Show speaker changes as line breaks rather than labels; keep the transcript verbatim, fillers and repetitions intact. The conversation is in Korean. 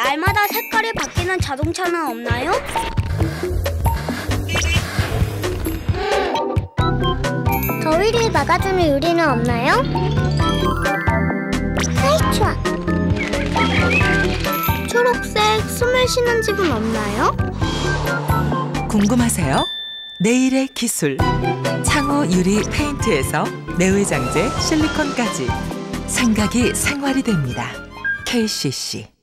날마다 색깔이 바뀌는 자동차는 없나요?
더위를 막아주는 유리는 없나요? 아이 추워.
초록색 숨을 쉬는 집은 없나요?
궁금하세요? 내일의 기술 창호 유리 페인트에서 내외장재 실리콘까지 생각이 생활이 됩니다. 케이씨씨